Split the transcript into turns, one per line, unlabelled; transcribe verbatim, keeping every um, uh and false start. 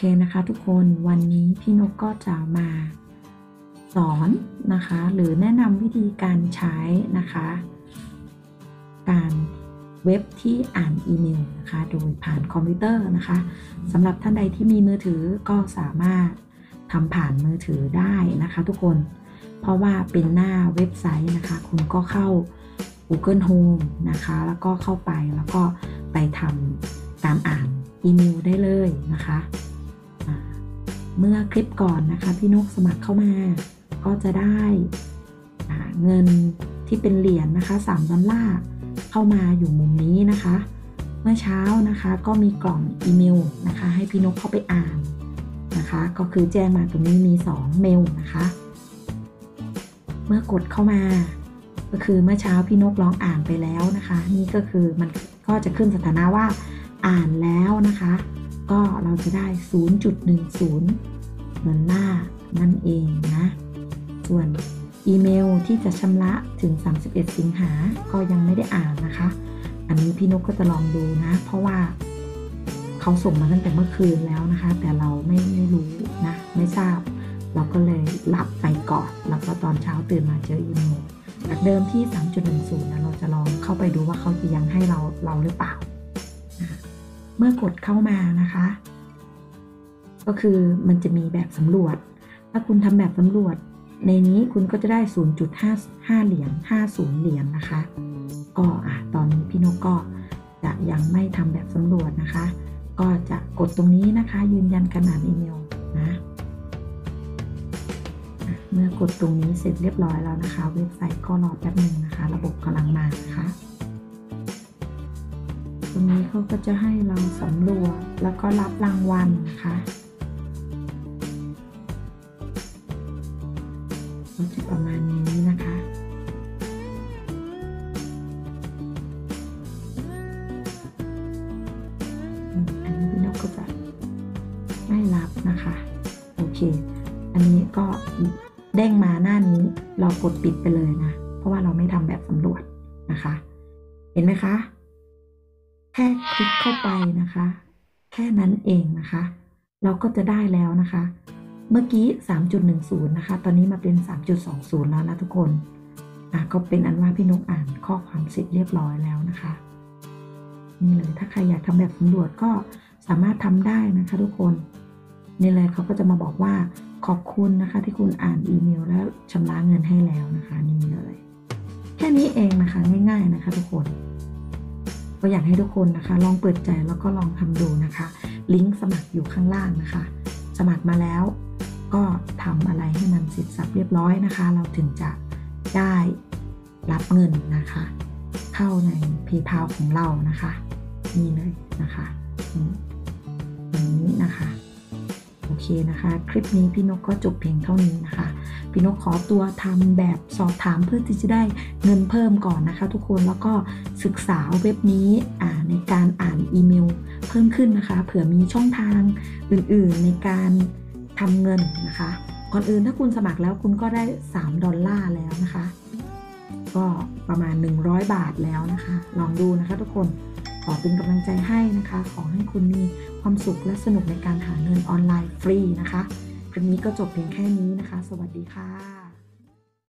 นะคะทุกคนวันนี้พี่นกก็จะมาสอนนะคะหรือแนะนำวิธีการใช้นะคะการเว็บที่อ่านอีเมลนะคะโดยผ่านคอมพิวเตอร์นะคะสำหรับท่านใดที่มีมือถือก็สามารถทำผ่านมือถือได้นะคะทุกคนเพราะว่าเป็นหน้าเว็บไซต์นะคะคุณก็เข้า Google Home นะคะแล้วก็เข้าไปแล้วก็ไปทำการอ่านอีเมลได้เลยนะคะเมื่อคลิปก่อนนะคะพี่นกสมัครเข้ามาก็จะได้เงินที่เป็นเหรียญนะคะสามดอลลาร์เข้ามาอยู่มุมนี้นะคะเมื่อเช้านะคะก็มีกล่องอีเมลนะคะให้พี่นกเข้าไปอ่านนะคะก็คือแจ้งมาตรงนี้มีสองเมลนะคะเมื่อกดเข้ามาก็คือเมื่อเช้าพี่นกลองอ่านไปแล้วนะคะนี่ก็คือมันก็จะขึ้นสถานะว่าอ่านแล้วนะคะก็เราจะได้ ศูนย์จุดหนึ่งศูนย์ ดอลลาร์นั่นเองนะส่วนอีเมลที่จะชำระถึงสามสิบเอ็ดสิงหาก็ยังไม่ได้อ่านนะคะอันนี้พี่นกก็จะลองดูนะเพราะว่าเขาส่งมาตั้งแต่เมื่อคืนแล้วนะคะแต่เราไม่ไม่รู้นะไม่ทราบเราก็เลยหลับไปก่อนแล้วก็ตอนเช้าตื่นมาเจออีเมลจากเดิมที่ สามจุดหนึ่งศูนย์ นะเราจะลองเข้าไปดูว่าเขาจะยังให้เราเราหรือเปล่าเมื่อกดเข้ามานะคะก็คือมันจะมีแบบสำรวจถ้าคุณทำแบบสำรวจในนี้คุณก็จะได้ ศูนย์จุดห้าห้า เหรียญห้าสิบเหรียญนะคะก็อ่ะตอนนี้พี่นกก็จะยังไม่ทำแบบสำรวจนะคะก็จะกดตรงนี้นะคะยืนยันการอ่านอีเมลนะเมื่อกดตรงนี้เสร็จเรียบร้อยแล้วนะคะเว็บไซต์ก็รอแป๊บนึงนะคะระบบกำลังมานะคะตรงนี้เขาก็จะให้เราสำรวจแล้วก็รับรางวัลนะคะก็จะประมาณนี้นะคะอันนี้พี่นกก็จะไม่รับนะคะโอเคอันนี้ก็เด้งมาหน้านี้เรากดปิดไปเลยนะเพราะว่าเราไม่ทำแบบสำรวจนะคะเห็นไหมคะแค่คลิกเข้าไปนะคะแค่นั้นเองนะคะเราก็จะได้แล้วนะคะเมื่อกี้ สามจุดหนึ่งศูนย์ นะคะตอนนี้มาเป็น สามจุดสองศูนย์ แล้วนะทุกคนอ่ะก็เป็นอันว่าพี่นกอ่านข้อความเสร็จเรียบร้อยแล้วนะคะนี่เลยถ้าใครอยากทำแบบสำรวจก็สามารถทำได้นะคะทุกคนนี่เลยเขาก็จะมาบอกว่าขอบคุณนะคะที่คุณอ่านอีเมลแล้วชำระเงินให้แล้วนะคะนี่เลยแค่นี้เองนะคะง่ายๆนะคะทุกคนก็อยากให้ทุกคนนะคะลองเปิดใจแล้วก็ลองทำดูนะคะลิงก์สมัครอยู่ข้างล่างนะคะสมัครมาแล้วก็ทำอะไรให้มันเสร็จสับเรียบร้อยนะคะเราถึงจะได้รับเงินนะคะเข้าใน PayPal ของเรานะคะนี่เลยนะคะอย่างนี้นะคะโอเคนะคะคลิปนี้พี่นกก็จบเพียงเท่านี้นะคะพี่นกขอตัวทำแบบสอบถามเพื่อที่จะได้เงินเพิ่มก่อนนะคะทุกคนแล้วก็ศึกษาเว็บนี้ในการอ่านอีเมลเพิ่มขึ้นนะคะเผื่อมีช่องทางอื่นๆในการทำเงินนะคะก่อนอื่นถ้าคุณสมัครแล้วคุณก็ได้สามดอลลาร์แล้วนะคะก็ประมาณหนึ่งร้อยบาทแล้วนะคะลองดูนะคะทุกคนขอเป็นกำลังใจให้นะคะขอให้คุณมีความสุขและสนุกในการหาเงินออนไลน์ฟรีนะคะคลิปนี้ก็จบเพียงแค่นี้นะคะสวัสดีค่ะ